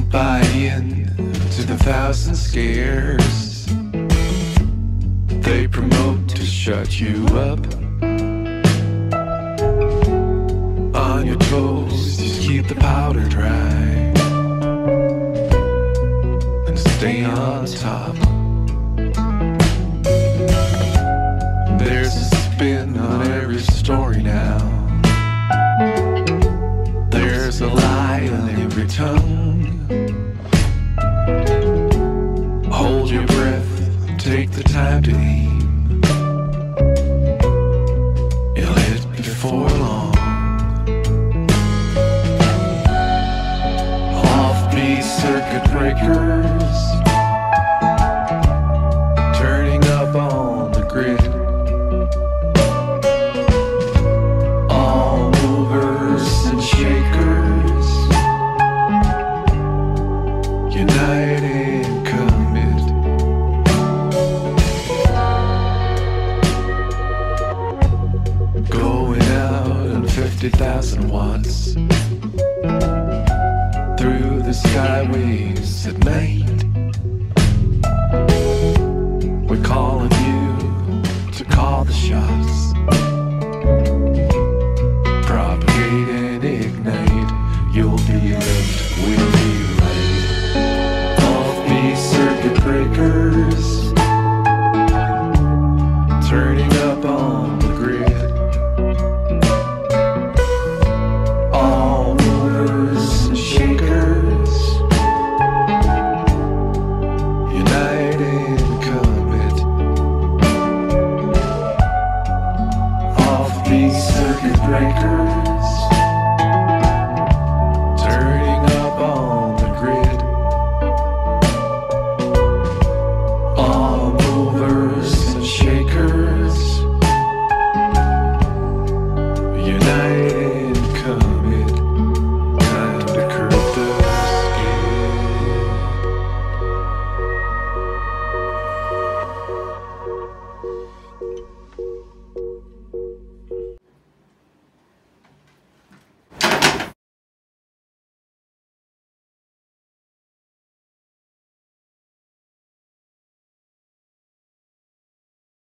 buy in to the thousand scares they promote to shut you up. On your toes, just keep the powder dry and stay on top. There's a spin on every story now. There's a lie on every tongue. Hold your breath, take the time to aim. You'll hit before long. Offbeat circuit breakers turning up on the grid. All movers and shakers unite and commit. Going out on 50,000 watts through the skyways at night. We're calling you to call the shots.